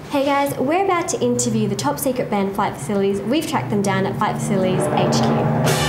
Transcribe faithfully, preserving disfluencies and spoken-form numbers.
Hey guys, we're about to interview the top secret band Flight Facilities. We've tracked them down at Flight Facilities H Q.